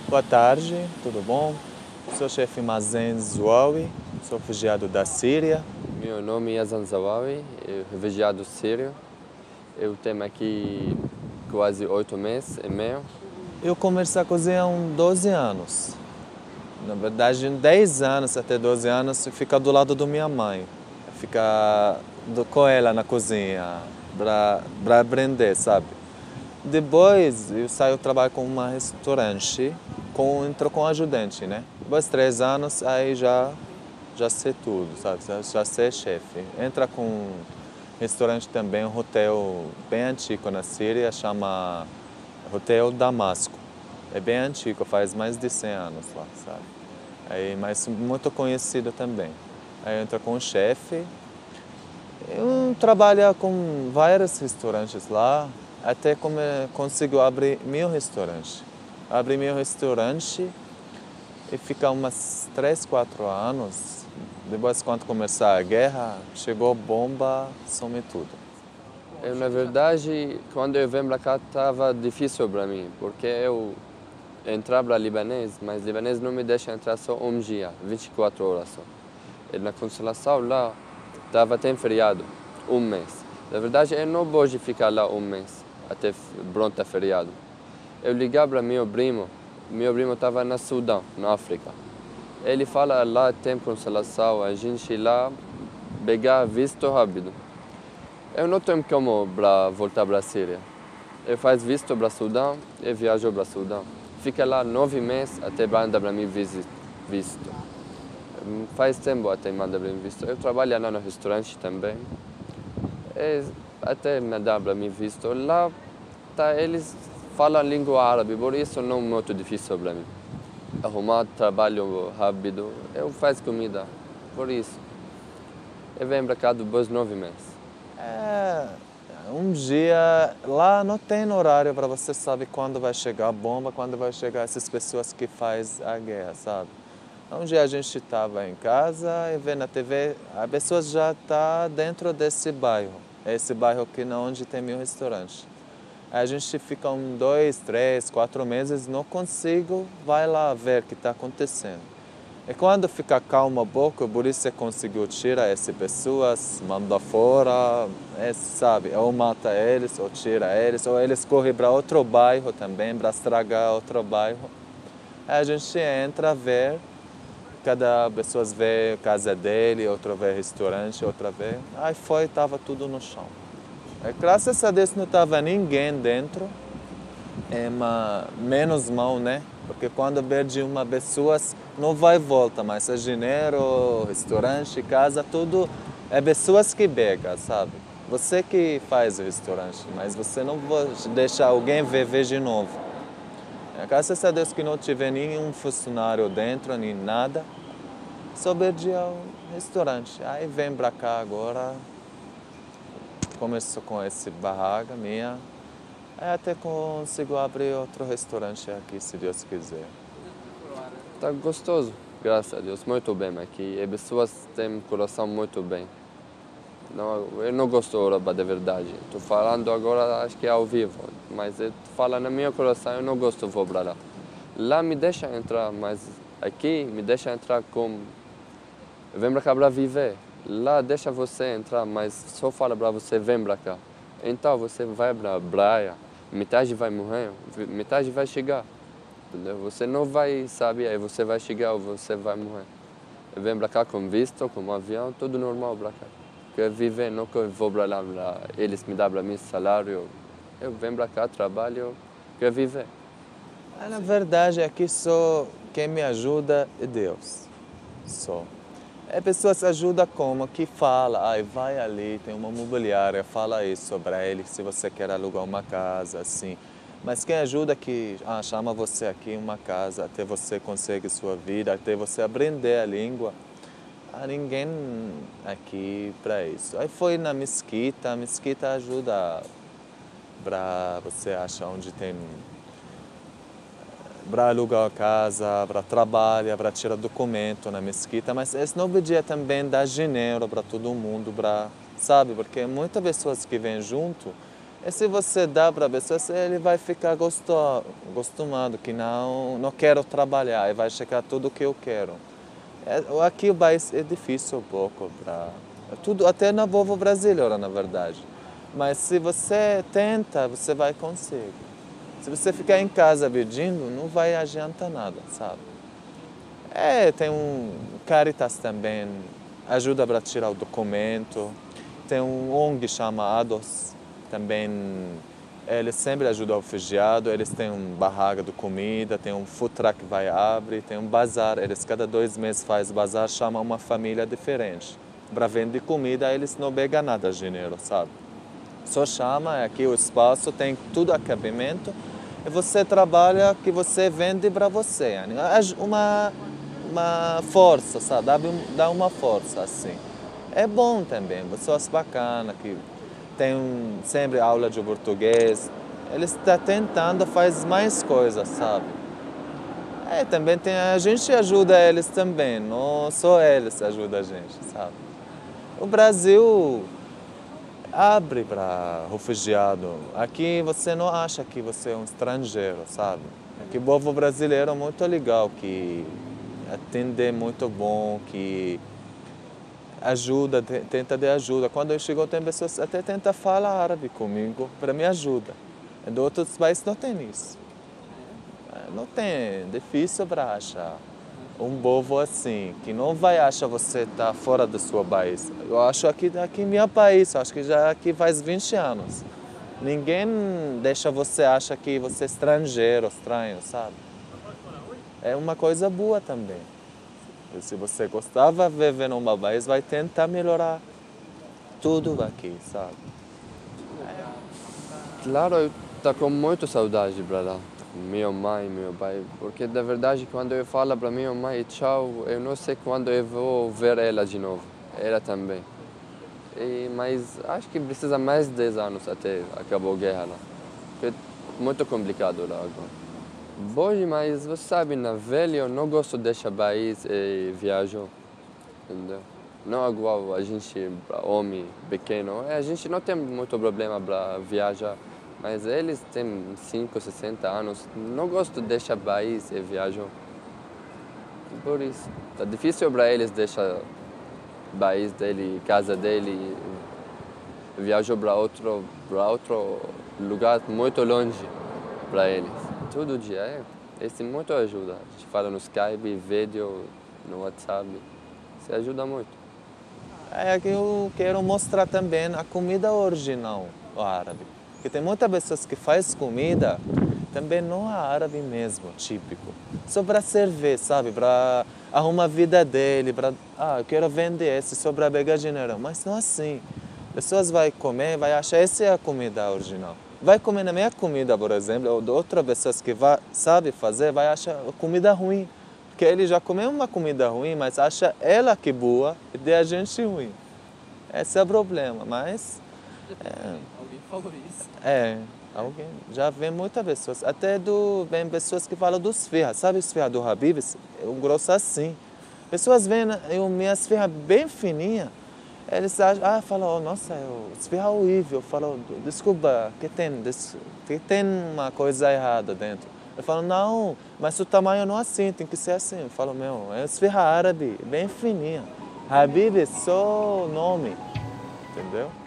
Boa tarde, tudo bom? Sou o chefe Mazen Zouawi, sou refugiado da Síria. Meu nome é Yazan Zawawi, refugiado sírio. Eu tenho aqui quase 8 meses e meio. Eu comecei a cozinhar há uns 12 anos. Na verdade, em 10 anos até 12 anos, fica do lado da minha mãe. Fica com ela na cozinha, para aprender, sabe? Depois, eu saio trabalho com um restaurante, entro com ajudante, né? Depois de 3 anos, aí já sei tudo, sabe? Já sei chefe. Entra com um restaurante também, um hotel bem antigo na Síria, chama Hotel Damasco. É bem antigo, faz mais de 100 anos lá, sabe? Aí, mas muito conhecido também. Aí entra com o chefe. Eu trabalho com vários restaurantes lá, até consigo abrir meu restaurante. Abri meu restaurante e fica umas 3, 4 anos. Depois, quando começar a guerra, chegou bomba, some tudo. Na verdade, quando eu vim para cá, estava difícil para mim, porque eu entrava libanês, mas libanês não me deixa entrar só um dia, 24 horas só. E na consolação lá, tem feriado, um mês. Na verdade, eu não posso ficar lá um mês, até pronto a feriado. Eu ligava para meu primo estava no Sudão, na África. Ele fala lá tem consolação, a gente lá pegar visto rápido. Eu não tenho como voltar para a Síria. Eu faço visto para o Sudão e viajo para o Sudão. Fica lá 9 meses até manda para mim visto. Faz tempo até manda para mim visto. Eu trabalho lá no restaurante também. E até me dá para mim visto. Lá eles falam língua árabe, por isso não é muito difícil para mim. Arrumar trabalho rápido, eu faço comida, por isso. Eu venho para cá depois de 9 meses. Um dia lá não tem horário para você saber quando vai chegar a bomba, quando vai chegar essas pessoas que faz a guerra, sabe? Um dia a gente estava em casa e vê na TV, a pessoa já está dentro desse bairro. É esse bairro aqui onde tem meu restaurante. A gente fica 2, 3, 4 meses, não consigo, vai lá ver o que está acontecendo. E quando fica calmo um pouco, por isso você conseguiu tirar essas pessoas, manda fora, sabe? Ou mata eles, ou tira eles, ou eles correm para outro bairro também, para estragar outro bairro. Aí a gente entra a ver, cada pessoa vê a casa dele, outra vê restaurante, outra vê. Aí estava tudo no chão. Graças a Deus não estava ninguém dentro, menos mal, né? Porque quando perde uma pessoa, não vai e volta, mas é dinheiro, restaurante, casa, tudo é pessoas que pegam, sabe? Você que faz o restaurante, mas você não vai deixar alguém ver de novo. Graças a Deus que não tive nenhum funcionário dentro, nem nada, só perdi o restaurante. Aí vem pra cá agora. Começou com esse barraca minha, aí até consigo abrir outro restaurante aqui, se Deus quiser. Está gostoso, graças a Deus, muito bem aqui. As pessoas têm coração muito bem. Não, eu não gosto de de verdade. Estou falando agora, acho que é ao vivo, mas eu falo no meu coração, eu não gosto de vou para lá. Lá me deixa entrar, mas aqui me deixa entrar como... Eu venho para cá para viver. Lá deixa você entrar, mas só fala para você, vem para cá. Então você vai para a praia, metade vai morrer, metade vai chegar. Entendeu? Você não vai saber, aí você vai chegar ou você vai morrer. Eu venho para cá com visto, com avião, tudo normal para cá. Quero viver, não que eu vou para lá, eles me dão para mim salário. Eu venho para cá, trabalho, quero viver. Na verdade, aqui só quem me ajuda é Deus. Só. Pessoas ajudam como? Que fala, vai ali, tem uma imobiliária, fala isso para ele, se você quer alugar uma casa, assim. Mas quem ajuda que chama você aqui uma casa, até você conseguir sua vida, até você aprender a língua. Ninguém aqui para isso. Aí foi na mesquita, a mesquita ajuda para você achar onde tem para alugar a casa, para trabalhar, para tirar documento na mesquita, mas esse novo dia também dá dinheiro para todo mundo, sabe? Porque muitas pessoas que vêm junto, E se você dá para a pessoa, ele vai ficar acostumado, que não quero trabalhar, e vai chegar tudo o que eu quero. Aqui o país é difícil um pouco, tudo, até na povo brasileiro, na verdade. Mas se você tenta, você vai conseguir. Se você ficar em casa pedindo, não vai adiantar nada, sabe? Tem um Caritas também, ajuda para tirar o documento. Tem um ONG chamados, também eles sempre ajudam o refugiado. Eles têm uma barraca de comida, tem um food truck que vai abrir, tem um bazar. Eles cada 2 meses fazem bazar, chamam uma família diferente. Para vender comida, eles não pegam nada de dinheiro, sabe? Só chama, aqui o espaço tem tudo acabamento e você trabalha que você vende para você. Uma força, sabe? Dá uma força assim. É bom também, pessoas bacanas que tem sempre aula de português. Eles estão tentando fazer mais coisas, sabe? Também a gente ajuda eles também, não só eles ajudam a gente, sabe? O Brasil abre para refugiado. Aqui você não acha que você é um estrangeiro, sabe? Aqui o povo brasileiro é muito legal, que atende muito bom, que ajuda, tenta de ajuda. Quando eu chego, tem pessoas que até tentam falar árabe comigo para me ajudar. Em outros países não tem isso. Não tem, é difícil para achar um povo assim, que não vai achar você tá fora do seu país. Eu acho aqui em meu país, acho que já aqui faz 20 anos. Ninguém deixa você achar que você é estrangeiro, estranho, sabe? É uma coisa boa também. E se você gostava de viver num país, vai tentar melhorar tudo aqui, sabe? Claro, eu estou com muita saudade para lá. Minha mãe, meu pai, porque da verdade quando eu falo para minha mãe tchau, eu não sei quando eu vou ver ela de novo, ela também. Mas acho que precisa mais de 10 anos até acabar a guerra lá, porque é muito complicado lá agora. Bom, mas você sabe, na velha eu não gosto de deixar país e viajar, entendeu? Não é igual a gente, para homem pequeno, a gente não tem muito problema para viajar. Mas eles têm 5, 60 anos, não gostam de deixar país e viajar. Por isso, é difícil para eles deixar país dele, casa dele, viajar para outro lugar muito longe para eles. Todo dia, eles têm muita ajuda. A gente fala no Skype, vídeo, no WhatsApp, isso ajuda muito. Que eu quero mostrar também a comida original árabe. Porque tem muitas pessoas que fazem comida, também não é árabe mesmo, típico. Só para servir, sabe? Para arrumar a vida dele, eu quero vender esse só para pegar dinheiro. Mas não é assim. Pessoas vão comer, vai achar essa é a comida original. Vai comer na minha comida, por exemplo, ou de outras pessoas que sabe fazer, vai achar comida ruim. Porque ele já comeu uma comida ruim, mas acha ela que boa e de a gente ruim. Esse é o problema, mas... Alguém falou isso. Alguém. Já vem muitas pessoas. Até vem pessoas que falam dos esfirra. Sabe esfirra do Habib's? É um grosso assim. Pessoas veem minhas esfirra bem fininha. Eles acham, falam, nossa, esfirra horrível. Eu falo, desculpa, que tem uma coisa errada dentro. Eu falo, não, mas o tamanho não é assim, tem que ser assim. Eu falo, é esfirra árabe, bem fininha. Habib's, só o nome, entendeu?